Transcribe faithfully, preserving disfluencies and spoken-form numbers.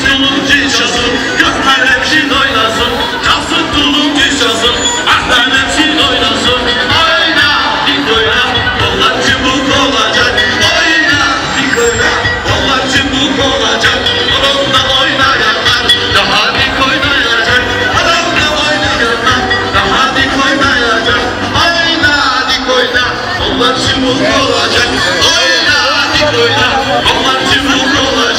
tulumcu çalsın, gökmenekşin oynasın. Çalsın tulumcu çalsın, ahmenekşin oynasın. Oyna dik oyna, kollar çubuk olacak. Oyna dik oyna, kollar çubuk olacak. Kolonda oynayanlar daha dik oynayacak. Kolonda oynayanlar daha dik oynayacak. Oyna dik oyna, kollar çubuk olacak. Oyna dik oyna, kollar çubuk olacak.